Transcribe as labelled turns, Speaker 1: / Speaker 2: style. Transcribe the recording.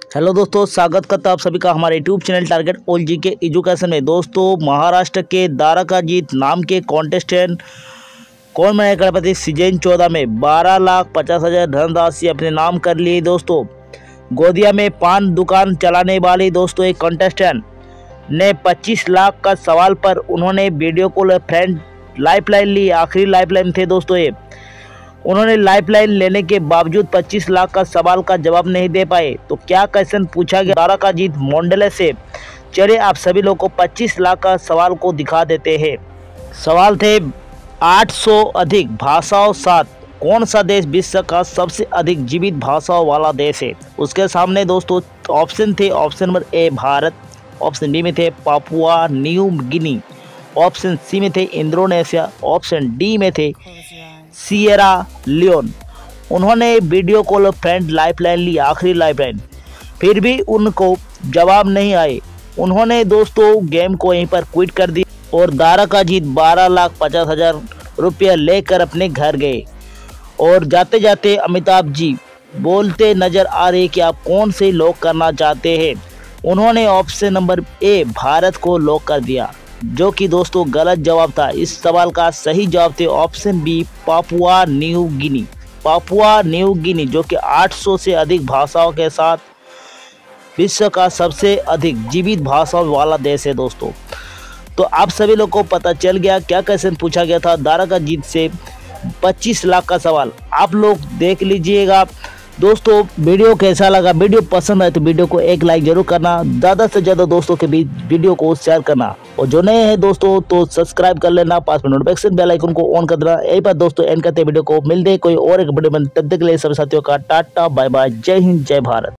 Speaker 1: Hello दोस्तों, स्वागत करता हूं आप सभी का हमारे YouTube channel target all G K education में। दोस्तों, महाराष्ट्र के दाराकाजीत नाम के कॉन्टेस्टेंट कौन बने करोड़पति सीजन 14 में 12,50,000 धनराशि अपने नाम कर ली। दोस्तों, गोदिया में पान दुकान चलाने वाली दोस्तों एक कॉन्टेस्टेंट ने 25 लाख का सवाल पर उन्होंने वीडियो कॉल फ्रेंड लाइफलाइन ली। आखिरी लाइफलाइन थे दोस्तों ये। उन्होंने लाइफलाइन लेने के बावजूद 25 लाख का सवाल का जवाब नहीं दे पाए। तो क्या क्वेश्चन पूछा गया दाराकाजीत मोंडले से, चलिए आप सभी लोगों को 25 लाख का सवाल को दिखा देते हैं। सवाल थे 800 अधिक भाषाओं साथ कौन सा देश विश्व का सबसे अधिक जीवित भाषाओं वाला देश है। उसके सामने दोस्तों ऑप्शन थे। Option number A Bharat, option B में थे Papua New Guinea, option C में थे इंडोनेशिया, ऑप्शन डी में थे सिएरा लियोन। उन्होंने वीडियो कॉल फ्रेंड लाइफलाइन ली, आखिरी लाइफलाइन, फिर भी उनको जवाब नहीं आए। उन्होंने दोस्तों गेम को यहीं पर क्विट कर दिया और दाराकाजीत 12,50,000 रुपया लेकर अपने घर गए। और जाते जाते अमिताभ जी बोलते नजर आ रहे कि आप कौन से लॉक करना चाहते हैं। उन्होंने ऑप्शन नंबर ए भारत को लॉक कर दिया, जो कि दोस्तों गलत जवाब था। इस सवाल का सही जवाब थे option B Papua New Guinea. Papua New Guinea जो कि 800 से अधिक भाषाओं के साथ विश्व का सबसे अधिक जीवित भाषाओं वाला देश है दोस्तों। तो आप सभी लोग को पता चल गया क्या क्वेश्चन पूछा गया था दाराकाजीत से 25 लाख का सवाल। आप लोग देख लीजिएगा। दोस्तों, वीडियो कैसा लगा? वीडियो पसंद आए तो वीडियो को एक लाइक जरूर करना, ज़्यादा से ज़्यादा दोस्तों के बीच वीडियो को शेयर करना, और जो नए हैं दोस्तों तो सब्सक्राइब कर लेना, पास में नोटिफिकेशन बेल आइकन को ऑन कर देना। यही बात दोस्तों एंड करते वीडियो को। मिलते कोई और एक वीडियो में, तब तक के लिए सभी साथियों का टाटा बाय बाय, जय हिंद जय भारत।